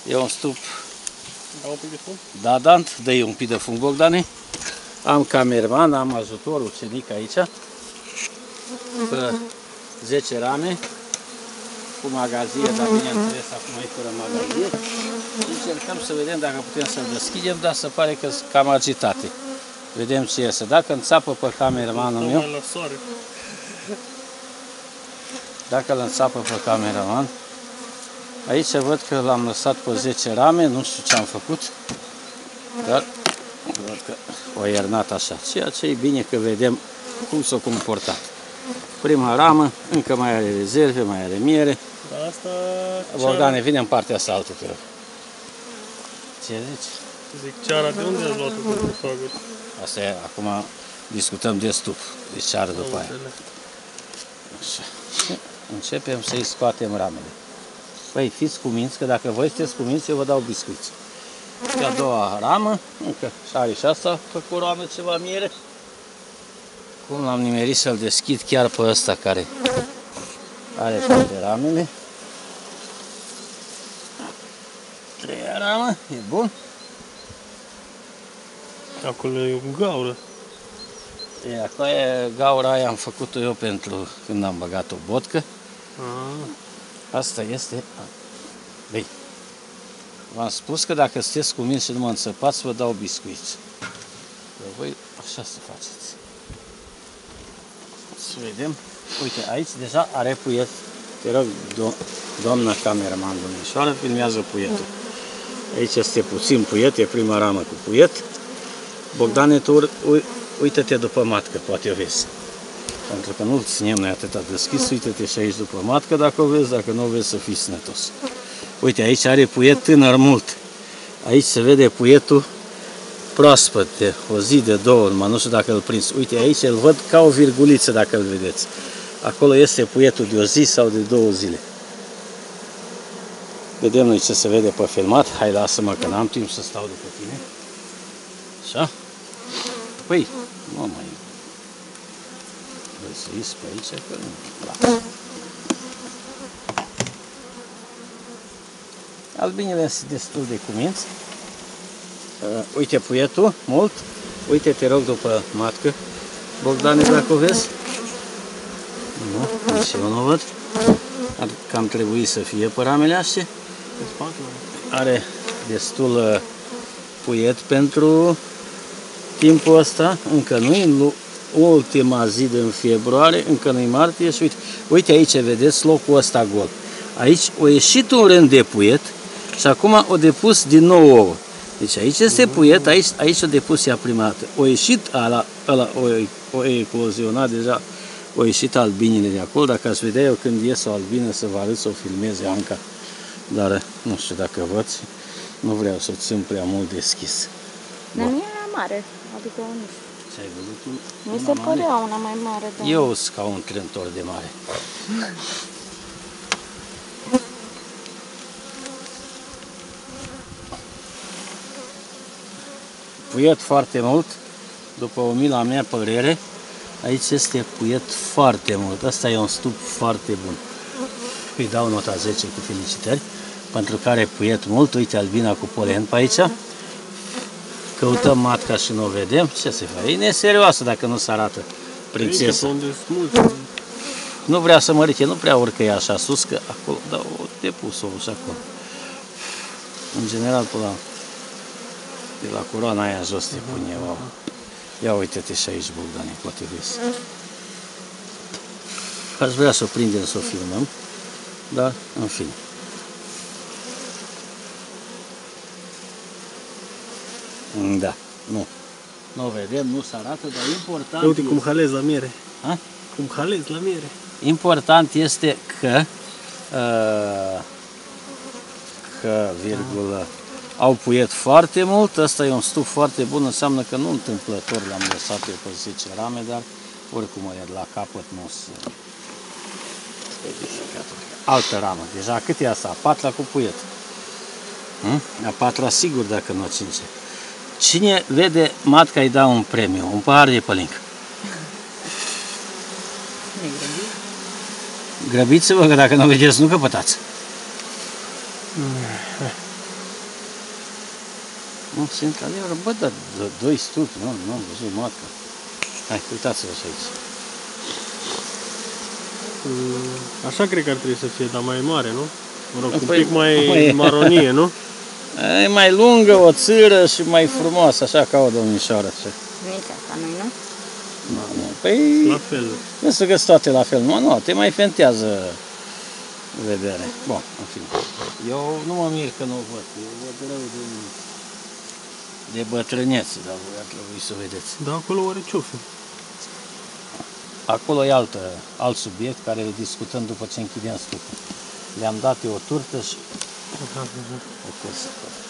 E un stup. Da un pic de fum? Da, Dan, dă-i un pic de fum, Bogdane. Am cameraman, am ajutor, ucenic aici. Pe 10 rame. Cu magazie, dar bineînțeles acum e fără magazie. Încercăm să vedem dacă putem să-l deschidem, dar se pare că sunt cam agitate. Vedem ce iese. Dacă înțapă pe cameramanul meu, dacă îl înțapă pe cameraman, aici văd că l-am lăsat pe 10 rame, nu știu ce am făcut, dar văd că o iernat așa, ceea ce e bine că vedem cum s-a comportat. Prima ramă, încă mai are rezerve, mai are miere. Asta... Bogdane, vine în partea asta altă, te rog. Ce zici? Zic, ceara de unde ați luat-o pentru faguri? Asta e, acum discutăm de stup, deci ceară după aia. Așa. Și începem să-i scoatem ramele. Păi, fiți cuminți, că dacă voi sunteți cuminți, eu vă dau biscuiți. Și a doua ramă, încă și are și asta pe coroană ceva miere. Cum l-am nimerit să-l deschid chiar pe ăsta care are toate ramele. Treia ramă, e bun. Acolo e o gaură. E, acolo e gaura aia, am făcut-o eu pentru când am băgat o botcă. Asta este... Băi, v-am spus că dacă sunteți cuminți și nu mă înțăpați, vă dau biscuiți. Că voi așa să faceți. Să vedem. Uite, aici deja are puiet. Te rog, doamna cameraman, domnișoară, filmează puietul. Aici este puțin puiet, e prima ramă cu puiet. Bogdane, tu uită-te după matcă, poate o vezi. Pentru că nu-l ținem noi atâta deschis, uită-te și aici după matcă dacă o vezi, dacă nu o vezi să fii sănătos. Uite, aici are puiet tânăr mult. Aici se vede puietul proaspăt de o zi, de două, numai nu știu dacă îl prins. Uite, aici îl văd ca o virguliță dacă îl vedeți. Acolo este puietul de o zi sau de 2 zile. Vedem noi ce se vede pe filmat. Hai, lasă-mă că n-am timp să stau după tine. Așa? Păi, nu mai... Vrei să ies pe aici? Că nu. Lasă. Albinele sunt destul de cuminți. Uite puietul, mult. Uite, te rog, după matcă. Bogdane, dacă o vezi? Nu, nici eu nu văd. Ar cam trebui să fie pe ramele astea. Are destul puiet pentru timpul ăsta. Încă nu-i ultima zi din februarie, încă nu-i martie. Și uite aici, vedeți locul ăsta gol. Aici a ieșit un rând de puiet și acum o depus din nou ouă. Deci aici este puiet, aici a depus ea prima dată. O ieșit, o eclozionat deja, o ieșit albinile de acolo. Dacă ați vedea eu când ies o albină să vă arăt, să o filmeze Anca. Dar nu știu dacă văd, nu vreau să o țin prea mult deschis. Dar nu era mare, adică nu știu. Ce-ai văzut tu? Mi se părea una mai mare. Dar... Eu sunt ca un trântor de mare. Puiet foarte mult, după umila mea părere, aici este puiet foarte mult. Asta e un stup foarte bun. Îi dau nota 10 cu felicitări, pentru care puiet mult. Uite albina cu polen pe aici. Căutăm matca și nu o vedem. Ce se face? E neserioasă dacă nu se arată prințesa. Nu vrea să mă ridice, nu prea urcă ea așa sus, că acolo, da, o depus-o și acolo. În general, pe la... De la coroana aia jos te pun eu. Ia uite-te și aici, Bogdane, poate vezi. Aș vrea să o prindem, să o filmăm, dar în fine. Da, nu. Nu vedem, nu se arată, dar important uite cum halezi la miere. Ha? Cum halezi la miere. Important este că virgulă, au puiet foarte mult, ăsta e un stup foarte bun, înseamnă că nu întâmplător l-am lăsat eu pe 10 rame, dar oricum e la capăt nu se edificat. Altă ramă, deja cât e asta? A 4-a cu puiet. A 4-a sigur dacă nu 5. Cine vede matca îi dă un premiu, un pahar de pălincă. Grăbiți-vă că dacă nu vedeți nu căpătați. Nu sunt adevărat, bă, dar doi stupi, nu am văzut matca. Hai, uitați-vă și aici. Așa cred că ar trebui să fie, dar mai mare, nu? Mă rog, un Păi, pic mai maronie, nu? E mai lungă, o țâră și mai frumoasă, așa ca o domnișoară. Nici asta nu-i, nu? Păi, La fel. nu să găsi toate la fel, nu, te mai fentează vedere. Bun, în fine. Eu nu mă mir că nu o văd, eu văd rău de bătrânețe, dar voi ar trebui să o vedeți. Dar acolo oare ce-o fi? Acolo e alt subiect care îl discutăm după ce închidem stupul. Le-am dat eu o turtă și o cursă.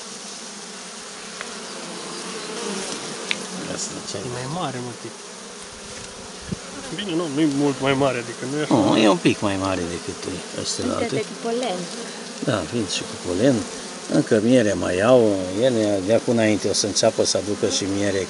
E mai mare, mă, tic. Bine, nu e mult mai mare, adică nu e așa. Nu, e un pic mai mare decât ăstelalte. Uite-te cu polen. Da, vin și cu polen. Încă miere mai au. Ele de acum înainte o să înceapă să aducă și miere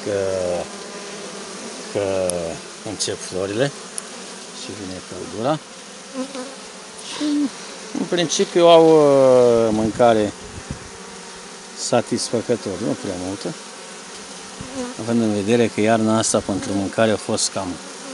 că încep florile și vine căldura. Și în principiu au mâncare satisfăcătoare, nu prea multă. Având în vedere că iarna asta pentru mâncare a fost cam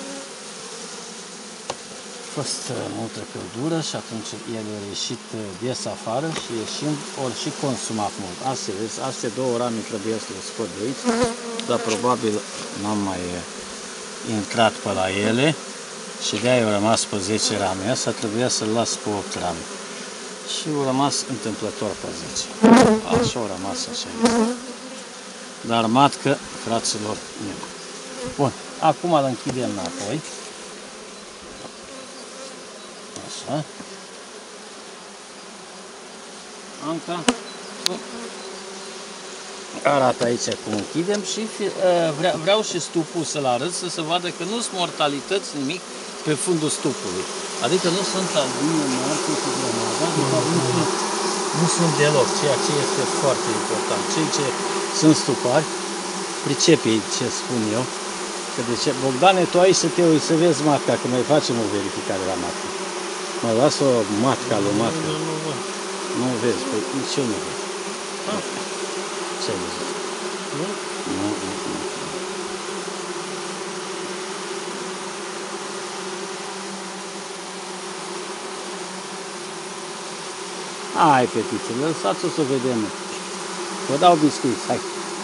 multă căldură și atunci el a ieșit des afară și ieșind ori și consumat mult. Astea două rame trebuie să le scot de aici, dar probabil n-am mai intrat pe la ele și de-aia au rămas pe 10 rame. Asta trebuia să-l las pe 8 rame. Și au rămas întâmplător pe 10. Așa au rămas, așa este. Dar matcă, fraților, nu. Bun, acum îl închidem înapoi. Așa. Anca, arată aici cum închidem și vreau și stupul să-l arăt, să se vadă că nu sunt mortalități nimic pe fundul stupului. Adică nu sunt albine, moarte cu grămadă, nu sunt deloc, ceea ce este foarte important. Cei ce sunt stupari, pricep ei ce spun eu. Că de ce? Bogdane, tu aici să te uiți, să vezi matca, că mai facem o verificare la matca. Mă las o matca lui matca. Nu vezi, păi nici eu nu văd. Ce ai văzut? Nu? Nu. Hai, fetițe, lăsați-o să vedem. Vă dau biscuiți, hai.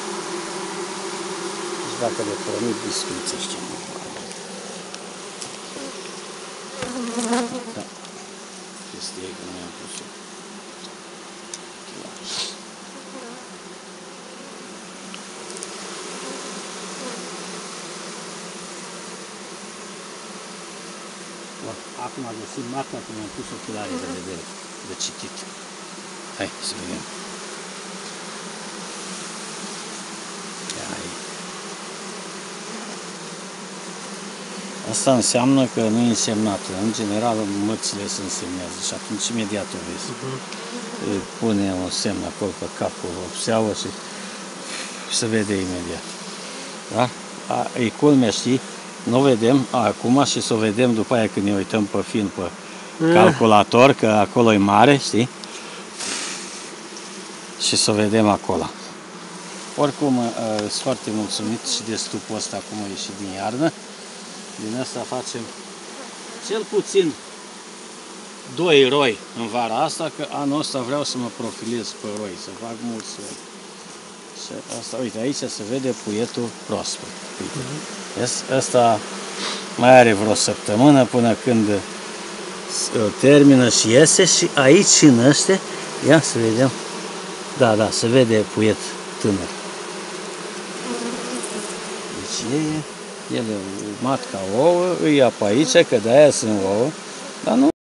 Și dacă le promit biscuiți ăștia. Da. Chestia e că nu i-am pus-o. Bun, acum găsim marca că mi-am pus ochelarii de vedere, de citit. Hai să vedem. Asta înseamnă că nu e însemnată. În general, mărțile se însemnează și atunci imediat o vezi. Pune un semn acolo pe cap cu o pseauă și se vede imediat. Da? E culmea, știi? Nu vedem acum și să o vedem după aia când ne uităm pe film, pe calculator, că acolo e mare, știi? Și să o vedem acolo. Oricum, sunt foarte mulțumit și de stupul ăsta cum a ieșit din iarnă. Din asta facem cel puțin 2 roi în vara asta, că anul ăsta vreau să mă profilez pe roi, să fac mulți roi. Și asta, uite, aici se vede puietul proaspăt. Asta mai are vreo săptămână până când termină și iese și aici în ăștia, ia să vedem, da, se vede puiet tânăr. Deci ele matca ouă, îi ia pe aici, că de-aia sunt ouă, dar nu